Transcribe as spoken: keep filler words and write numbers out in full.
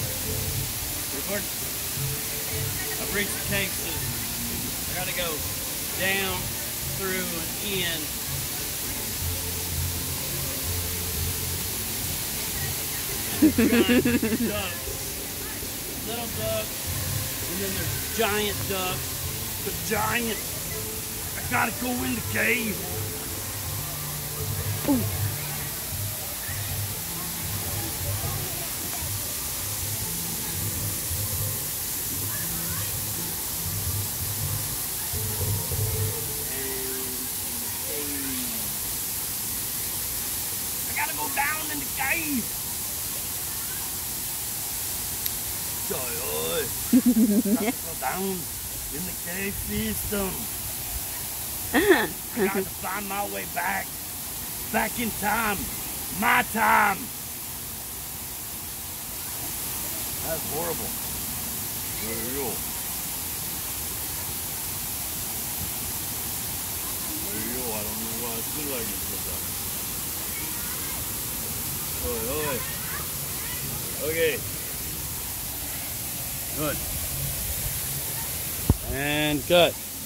Record. I've reached the cave system. I gotta go down, through, and in. Giant ducks. Little ducks. And then there's giant ducks. The giant. I gotta go in the cave. Ooh. I gotta go down in the cave. Trời ơi. Gotta go down in the cave system. I gotta find my way back. Back in time. My time. That's horrible. Real. Real. I don't know why I feel like it sometimes. Oi, oi. Okay. Good. And cut.